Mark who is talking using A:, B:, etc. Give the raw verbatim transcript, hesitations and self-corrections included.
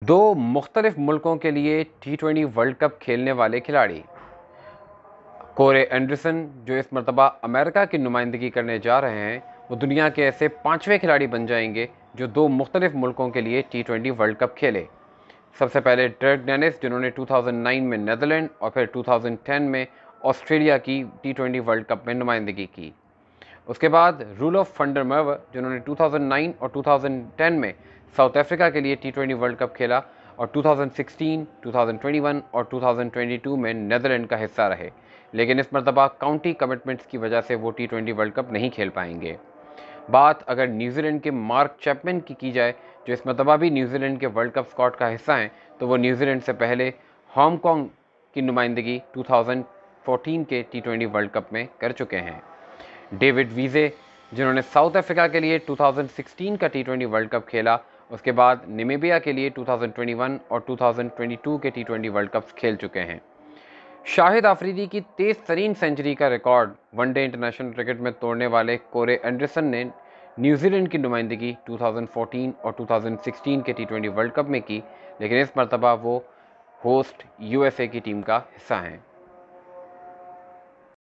A: दो मुख्तलिफ मुल्कों के लिए टी ट्वेंटी वर्ल्ड कप खेलने वाले खिलाड़ी कोरे एंडरसन, जो इस मरतबा अमेरिका की नुमाइंदगी करने जा रहे हैं, वो दुनिया के ऐसे पाँचवें खिलाड़ी बन जाएंगे जो दो मुख्तलिफ मुल्कों के लिए टी ट्वेंटी वर्ल्ड कप खेले। सबसे पहले डर्क डेनिस, जिन्होंने दो हज़ार नौ में नेदरलैंड और फिर दो हज़ार दस में ऑस्ट्रेलिया की टी ट्वेंटी वर्ल्ड कप में नुमाइंदगी की। उसके बाद रूलोफ वंडर मर्वे, जिन्होंने दो हज़ार नौ और दो हज़ार दस में साउथ अफ्रीका के लिए टी ट्वेंटी वर्ल्ड कप खेला और दो हज़ार सोलह, दो हज़ार इक्कीस और दो हज़ार बाईस में नेदरलैंड का हिस्सा रहे, लेकिन इस मरतबा काउंटी कमिटमेंट्स की वजह से वो टी ट्वेंटी वर्ल्ड कप नहीं खेल पाएंगे। बात अगर न्यूजीलैंड के मार्क चैपमैन की की जाए, जो इस मरतबा भी न्यूजीलैंड के वर्ल्ड कप स्क्वाड का हिस्सा हैं, तो वो न्यूजीलैंड से पहले हांगकांग की नुमाइंदगी दो हज़ार चौदह के टी ट्वेंटी वर्ल्ड कप में कर चुके हैं। डेविड वीजे, जिन्होंने साउथ अफ्रीका के लिए दो हज़ार सोलह का टी ट्वेंटी वर्ल्ड कप खेला, उसके बाद नामीबिया के लिए दो हज़ार इक्कीस और दो हज़ार बाईस के टी ट्वेंटी वर्ल्ड कप खेल चुके हैं। शाहिद अफरीदी की तेज़ तरीन सेंचुरी का रिकॉर्ड वनडे इंटरनेशनल क्रिकेट में तोड़ने वाले कोरे एंडरसन ने न्यूजीलैंड की नुमाइंदगी दो हज़ार चौदह और दो हज़ार सोलह के टी ट्वेंटी वर्ल्ड कप में की, लेकिन इस मरतबा वो होस्ट यूएसए की टीम का हिस्सा हैं।